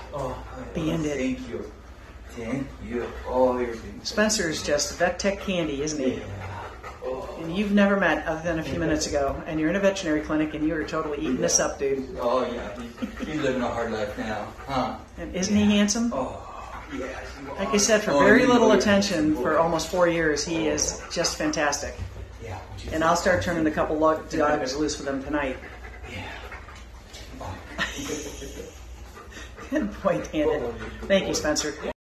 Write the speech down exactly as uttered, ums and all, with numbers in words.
Oh, Bandit. Thank you. Thank you. Oh, you're being Spencer's just vet tech candy, isn't he? Yeah. Oh. And you've never met other than a few minutes ago, and you're in a veterinary clinic, and you are totally eating this up, dude. Oh, yeah. He's, he's living a hard life now, huh? And isn't he handsome? Oh, yeah. Like I said, for Oh, very you little are. attention for almost four years, he is just fantastic. Yeah. And I'll start turning a couple lug- dogs loose with him tonight. Yeah. Oh. Good boy, Bandit. Thank you, Spencer.